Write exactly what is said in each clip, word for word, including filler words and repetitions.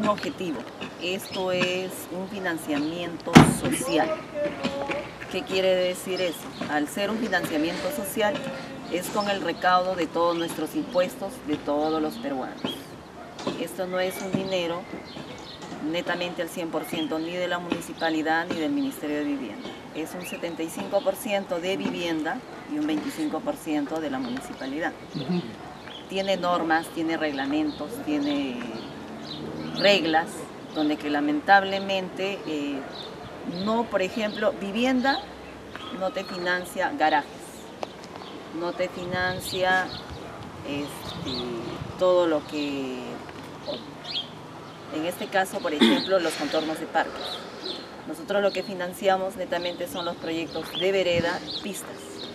un objetivo. Esto es un financiamiento social. ¿Qué quiere decir eso? Al ser un financiamiento social, es con el recaudo de todos nuestros impuestos, de todos los peruanos. Esto no es un dinero netamente al cien por ciento ni de la municipalidad ni del Ministerio de Vivienda. Es un setenta y cinco por ciento de vivienda y un veinticinco por ciento de la municipalidad. Uh-huh. Tiene normas, tiene reglamentos, tiene reglas, donde que lamentablemente eh, no, por ejemplo, vivienda no te financia garajes, no te financia este, todo lo que, en este caso, por ejemplo, los contornos de parques. Nosotros lo que financiamos netamente son los proyectos de vereda, pistas.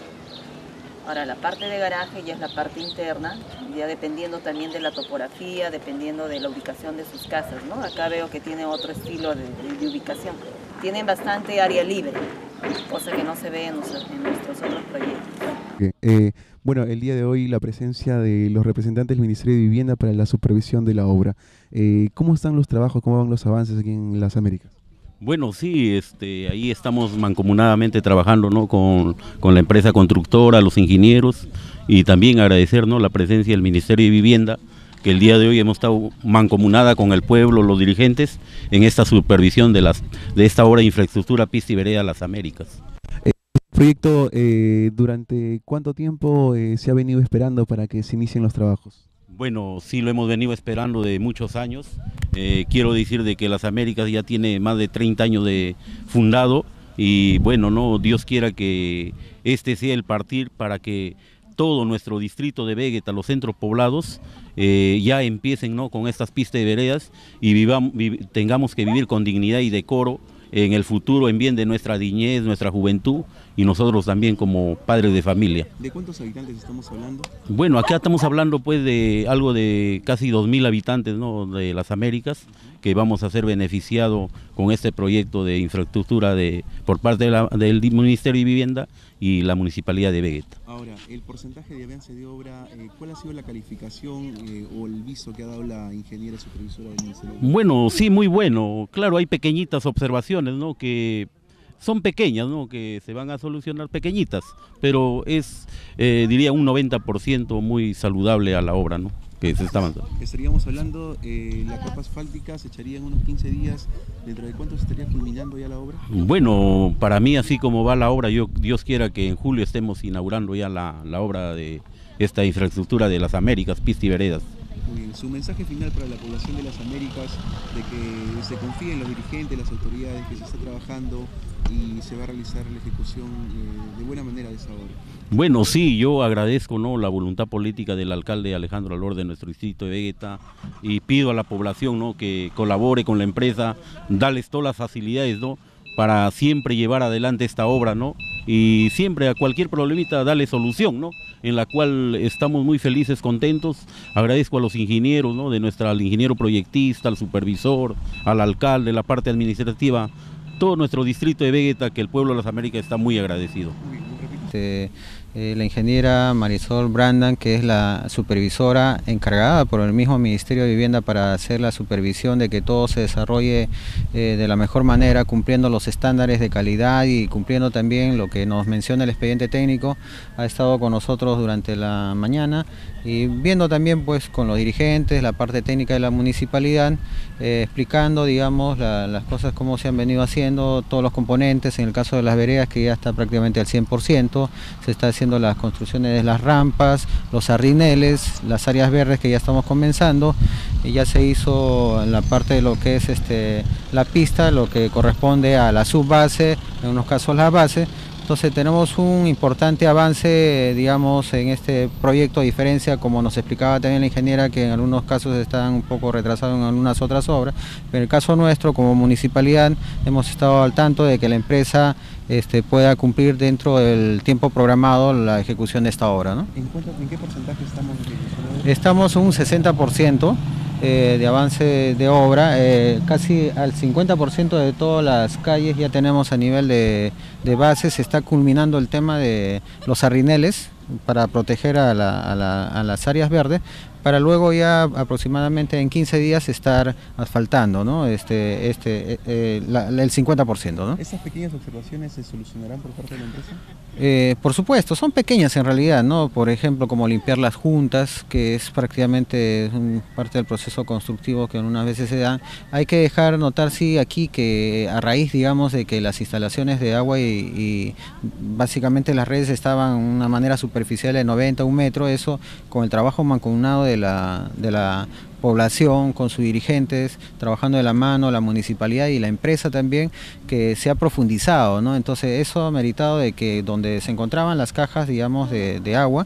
Ahora, la parte de garaje ya es la parte interna, ya dependiendo también de la topografía, dependiendo de la ubicación de sus casas, ¿no? Acá veo que tiene otro estilo de, de, de ubicación. Tienen bastante área libre, cosa que no se ve en, nuestros, en nuestros otros proyectos. Eh, bueno, el día de hoy la presencia de los representantes del Ministerio de Vivienda para la supervisión de la obra. Eh, ¿Cómo están los trabajos, cómo van los avances aquí en las Américas? Bueno, sí, este, ahí estamos mancomunadamente trabajando, ¿no? con, con la empresa constructora, los ingenieros, y también agradecer, ¿no? la presencia del Ministerio de Vivienda, que el día de hoy hemos estado mancomunada con el pueblo, los dirigentes, en esta supervisión de, las, de esta obra de infraestructura Pista y Vereda Las Américas. ¿El proyecto eh, durante cuánto tiempo eh, se ha venido esperando para que se inicien los trabajos? Bueno, sí lo hemos venido esperando de muchos años. Eh, quiero decir de que Las Américas ya tiene más de treinta años de fundado y bueno, no, Dios quiera que este sea el partir para que todo nuestro distrito de Vegueta, los centros poblados, eh, ya empiecen, ¿no? con estas pistas de veredas y vivamos, vi, tengamos que vivir con dignidad y decoro en el futuro, en bien de nuestra niñez, nuestra juventud y nosotros también como padres de familia. ¿De cuántos habitantes estamos hablando? Bueno, acá estamos hablando pues de algo de casi dos mil habitantes, ¿no? de Las Américas, que vamos a ser beneficiados con este proyecto de infraestructura de, por parte de la, del Ministerio de Vivienda y la Municipalidad de Vegueta. Ahora, el porcentaje de avance de obra, eh, ¿cuál ha sido la calificación eh, o el visto que ha dado la ingeniera supervisora del Ministerio? Bueno, sí, muy bueno. Claro, hay pequeñitas observaciones, ¿no? que son pequeñas, ¿no? que se van a solucionar pequeñitas, pero es, eh, diría, un noventa por ciento muy saludable a la obra, ¿no? que se está avanzando. Estaríamos hablando, eh, la capa asfáltica se echaría en unos quince días. ¿Dentro de cuánto se estaría culminando ya la obra? Bueno, para mí, así como va la obra, yo Dios quiera que en julio estemos inaugurando ya la, la obra de esta infraestructura de Las Américas, Pista y Veredas. Muy bien. Su mensaje final para la población de Las Américas, de que se confíe en los dirigentes, las autoridades, que se está trabajando y se va a realizar la ejecución eh, de buena manera de esa obra. Bueno, sí, yo agradezco, ¿no? la voluntad política del alcalde Alejandro Alor de nuestro distrito de Vegueta y pido a la población, ¿no? que colabore con la empresa, darles todas las facilidades, ¿no? para siempre llevar adelante esta obra, ¿no? y siempre a cualquier problemita darle solución, ¿no? en la cual estamos muy felices, contentos. Agradezco a los ingenieros, ¿no? de nuestra, al ingeniero proyectista, al supervisor, al alcalde, la parte administrativa, todo nuestro distrito de Vegueta, que el pueblo de Las Américas está muy agradecido. Eh, eh, la ingeniera Marisol Brandan, que es la supervisora encargada por el mismo Ministerio de Vivienda para hacer la supervisión de que todo se desarrolle eh, de la mejor manera, cumpliendo los estándares de calidad y cumpliendo también lo que nos menciona el expediente técnico, ha estado con nosotros durante la mañana y viendo también pues con los dirigentes, la parte técnica de la municipalidad, eh, explicando digamos la, las cosas como se han venido haciendo, todos los componentes, en el caso de las veredas que ya está prácticamente al cien por ciento, se está haciendo las construcciones de las rampas, los arrineles, las áreas verdes que ya estamos comenzando, y ya se hizo la parte de lo que es este, la pista, lo que corresponde a la subbase, en unos casos la base. Entonces tenemos un importante avance, digamos, en este proyecto, a diferencia, como nos explicaba también la ingeniera, que en algunos casos están un poco retrasados en algunas otras obras. Pero en el caso nuestro, como municipalidad, hemos estado al tanto de que la empresa este, pueda cumplir dentro del tiempo programado la ejecución de esta obra, ¿no? ¿En, cuánto, ¿En qué porcentaje estamos? Estamos en un sesenta por ciento. Eh, de avance de obra, eh, casi al cincuenta por ciento de todas las calles ya tenemos a nivel de, de base. Se está culminando el tema de los arrineles para proteger a, la, a, la, a las áreas verdes, para luego ya aproximadamente en quince días estar asfaltando, ¿no? este, este, eh, la, el cincuenta por ciento, ¿no? ¿Esas pequeñas observaciones se solucionarán por parte de la empresa? Eh, por supuesto, son pequeñas en realidad, ¿no? Por ejemplo, como limpiar las juntas, que es prácticamente un, parte del proceso constructivo que unas veces se da. Hay que dejar notar, sí, aquí que a raíz, digamos, de que las instalaciones de agua y, y básicamente las redes estaban de una manera superficial de noventa, un metro, eso con el trabajo mancomunado de la, de la población, con sus dirigentes, trabajando de la mano, la municipalidad y la empresa también, que se ha profundizado, ¿no? Entonces eso ha meritado de que donde se encontraban las cajas, digamos, de, de agua,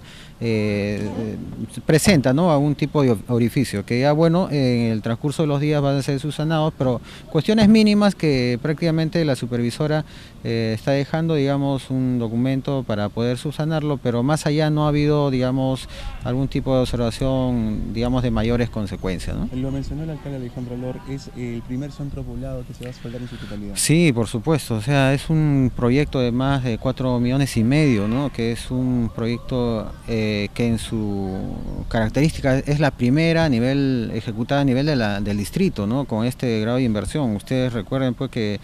eh, presenta, ¿no?, algún tipo de orificio, que ya bueno, en el transcurso de los días van a ser subsanados, pero cuestiones mínimas que prácticamente la supervisora eh, está dejando, digamos, un documento para poder subsanarlo, pero más allá no ha habido, digamos, algún tipo de observación, digamos, de mayores consecuencias, ¿no? Lo mencionó el alcalde Alejandro Alor, es el primer centro poblado que se va a asfaltar en su totalidad. Sí, por supuesto, o sea, es un proyecto de más de cuatro millones y medio, ¿no?, que es un proyecto eh, que en su característica es la primera a nivel ejecutada a nivel de la, del distrito, ¿no?, con este grado de inversión. Ustedes recuerden pues que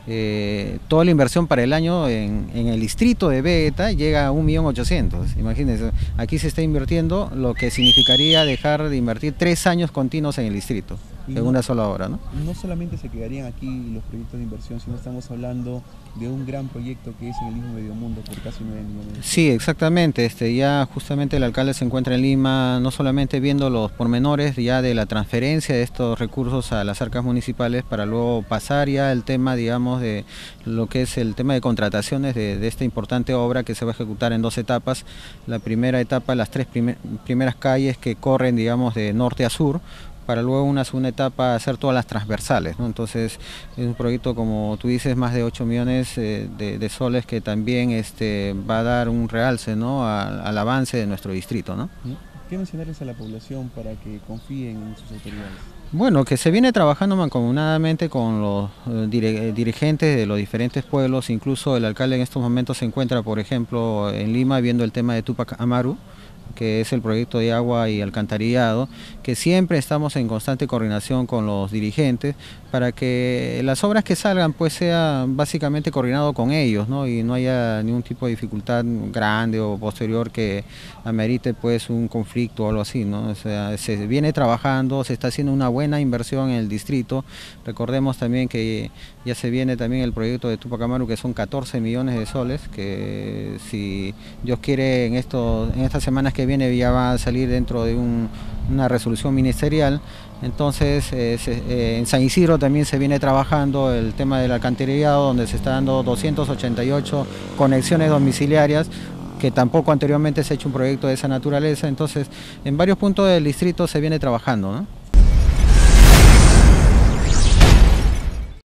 eh, toda la inversión para el año en, en el distrito de Vegeta llega a un millón ochocientos mil. Imagínense, aquí se está invirtiendo lo que significaría dejar de invertir tres años continuos en el distrito, en no, una sola obra, ¿no? No solamente se quedarían aquí los proyectos de inversión, sino estamos hablando de un gran proyecto que es en el mismo Medio Mundo por casi nueve millones. Sí, exactamente. Este, ya justamente el alcalde se encuentra en Lima, no solamente viendo los pormenores ya de la transferencia de estos recursos a las arcas municipales, para luego pasar ya el tema, digamos, de lo que es el tema de contrataciones de, de esta importante obra que se va a ejecutar en dos etapas. La primera etapa, las tres primer, primeras calles que corren, digamos, de norte a sur, para luego una segunda etapa hacer todas las transversales, ¿no? Entonces es un proyecto, como tú dices, más de ocho millones eh, de, de soles, que también este, va a dar un realce, ¿no?, al, al avance de nuestro distrito, ¿no? ¿Qué mencionarles a la población para que confíen en sus autoridades? Bueno, que se viene trabajando mancomunadamente con los eh, dire, dirigentes de los diferentes pueblos. Incluso el alcalde en estos momentos se encuentra, por ejemplo, en Lima viendo el tema de Tupac Amaru, que es el proyecto de agua y alcantarillado, que siempre estamos en constante coordinación con los dirigentes para que las obras que salgan pues sea básicamente coordinado con ellos, ¿no?, y no haya ningún tipo de dificultad grande o posterior que amerite pues un conflicto o algo así, ¿no? O sea, se viene trabajando, se está haciendo una buena inversión en el distrito. Recordemos también que ya se viene también el proyecto de Tupac Amaru, que son catorce millones de soles, que si Dios quiere en, esto, en estas semanas que viene ya va a salir dentro de un, una resolución ministerial. Entonces eh, se, eh, en San Isidro también se viene trabajando el tema del alcantarillado, donde se está dando doscientas ochenta y ocho conexiones domiciliarias, que tampoco anteriormente se ha hecho un proyecto de esa naturaleza. Entonces en varios puntos del distrito se viene trabajando, ¿no?